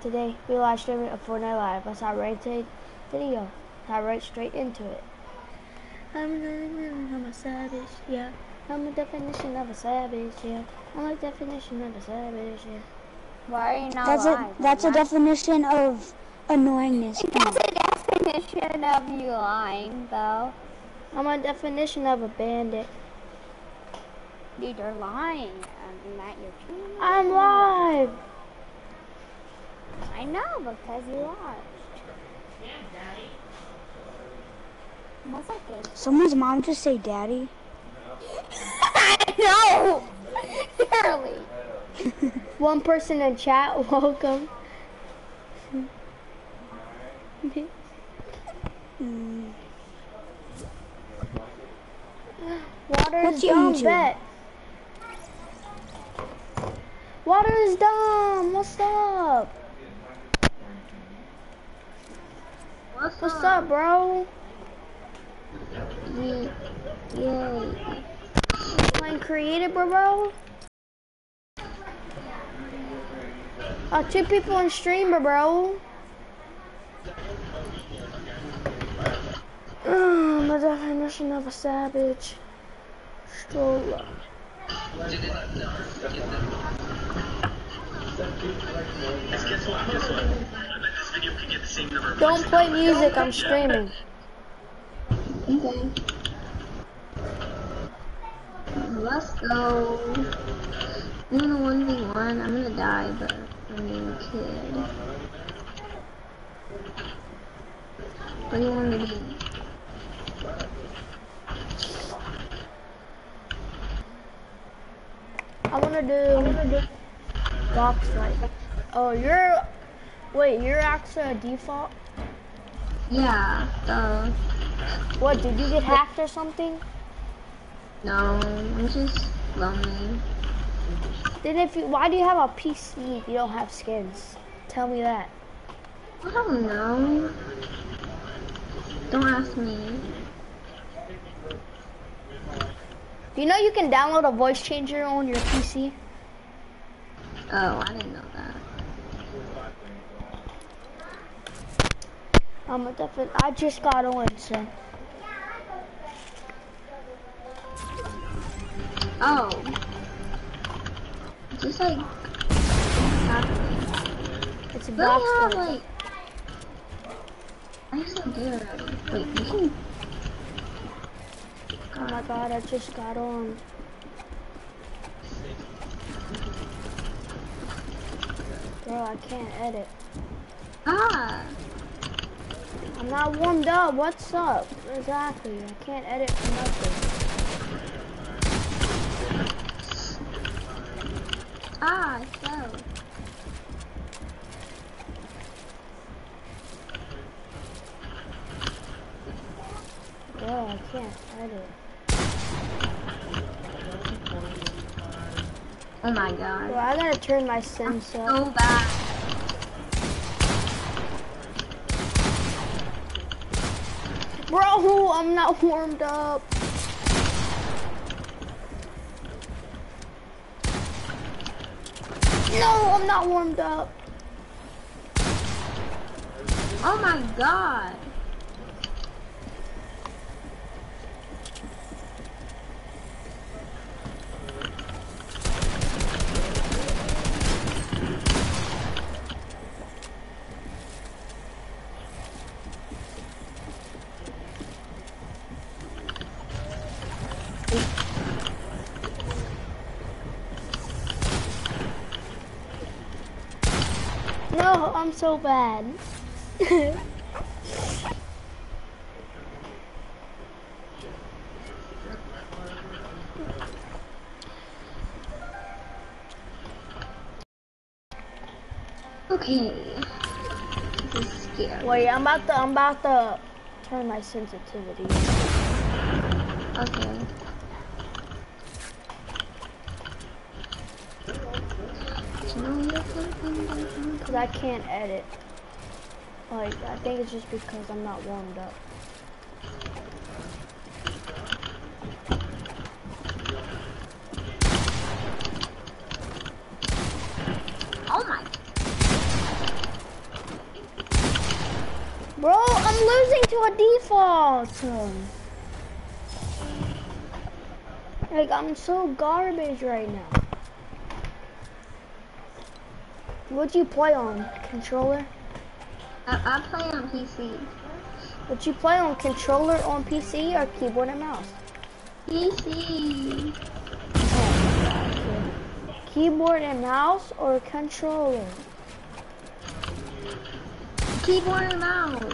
today. We live streaming a Fortnite Live. That's how right today's video. How right straight into it. I'm a savage, yeah. I'm a definition of a savage, yeah. I'm a definition of a savage, yeah. Why are you not live? That's a definition of annoyingness. That's a definition of you lying, though. I'm a definition of a bandit. Dude, you're lying. Not your truth. I'm live. I know, because you watched. That's okay. Someone's mom just say daddy. I know! Barely. One person in chat, welcome. Water is dumb, bet. Water is dumb, what's up? What's up, bro? Yay. Playing creative, bro? 2 people in streamer, bro. The definition of a savage. Stroller. Don't play music, I'm streaming. Okay. Let's go. I'm gonna 1v1. I'm gonna die, but I'm being a kid. What do you want to do? I wanna do box fight. Oh, you're actually a default? Yeah, What, did you get hacked or something? no, I'm just lonely. Then why do you have a PC if you don't have skins? Tell me that. I don't know. Don't ask me. Do you know you can download a voice changer on your PC? Oh, I didn't know that. I just got on, so. Oh. Just like It's a box fight. like I used to do it already. Wait, you can Oh my god, I just got on. Bro, I can't edit. I'm not warmed up. What's up? Exactly. I can't edit for nothing. so. Bro, I can't edit. Oh my god. Bro, I gotta turn my Sims up. So bad. Bro, I'm not warmed up. No, I'm not warmed up. Oh my god. No, I'm so bad. Okay. This is scary. Wait, I'm about to turn my sensitivity. Okay. Cause I can't edit. Like, I think it's just because I'm not warmed up. Oh my. Bro, I'm losing to a default. Like, I'm so garbage right now. What'd you play on? Controller? I play on PC. Would you play on controller on PC or keyboard and mouse? PC. Keyboard and mouse or controller? Keyboard and mouse.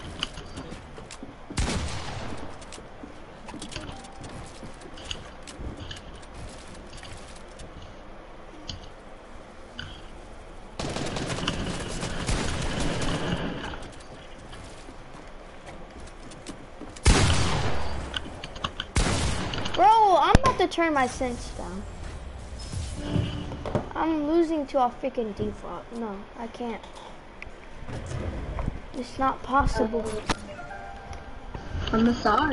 Bro, I'm about to turn my sense down. I'm losing to a freaking default. No, I can't. It's not possible. I'm sorry.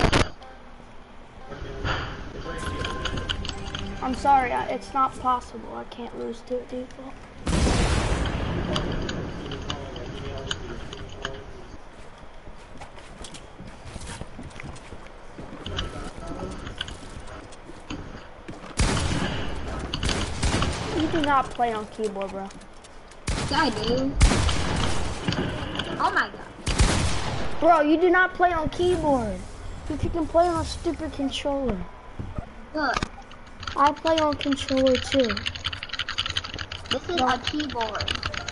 I'm sorry, it's not possible. I can't lose to a default. You do not play on keyboard, bro. Yeah, I do. Oh my god. Bro, you do not play on keyboard. If you can play on a stupid controller. Look, I play on controller too. this is a keyboard.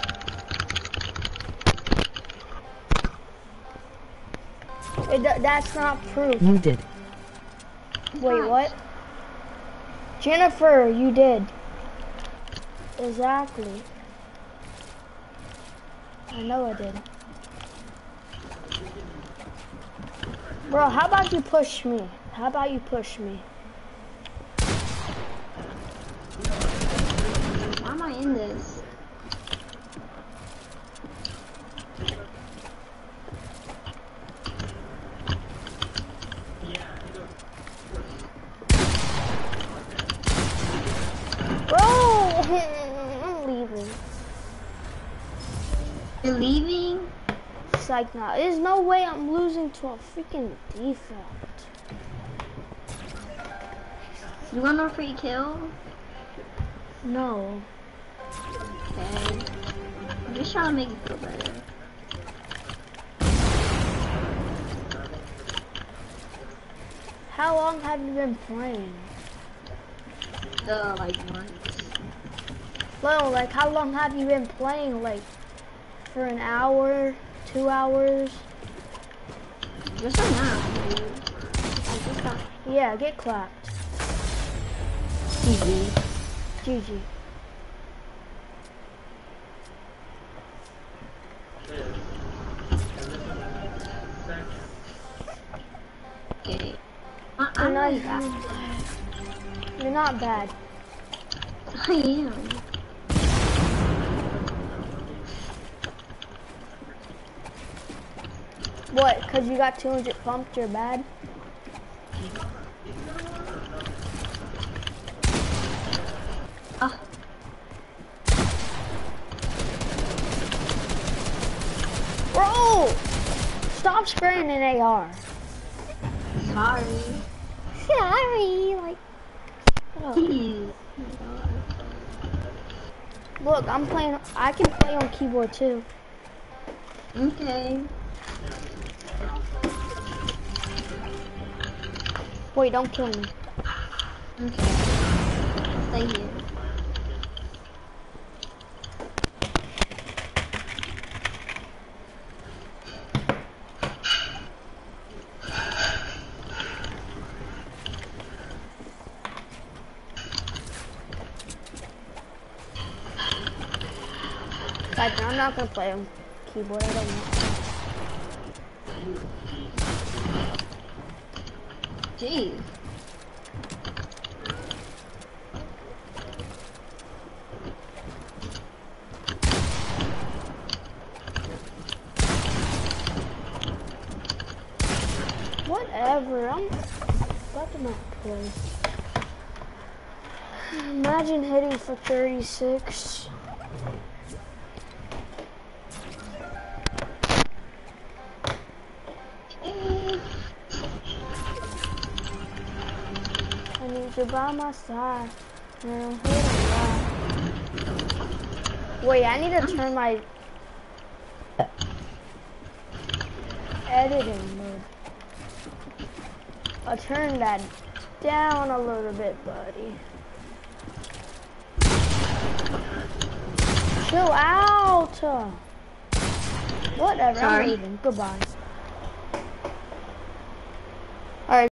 That's not proof. You did. Wait, what? Jennifer, you did. Exactly. I know I did. Bro, how about you push me? How about you push me? Why am I in this? Bro, I'm leaving. You're leaving? It's like, nah, there's no way I'm losing to a freaking default. You want no free kill? No. Okay. I'm just trying to make you feel better. How long have you been playing? Like once. Well, like, how long have you been playing? Like, for an hour, 2 hours? Just right now, dude. I just got Yeah, get clapped. GG. GG. Okay. You're I'm not really bad. bad. You're not bad. I am. What, because you got 200 pumped, you're bad? Oh, Bro! Stop spraying an AR. sorry. Sorry, like... oh. Please. Look, I can play on keyboard too. Okay. Wait, don't kill me. Okay. Stay here. Guys, I'm not gonna play on keyboard, I don't know. Jeez. Whatever, I'm about to not play. Imagine hitting for 36. need you by my side. And I'm here to ride. Wait, I need to turn my editing mode. I'll turn that down a little bit, buddy. Chill out. Whatever, Sorry. I'm leaving. Goodbye.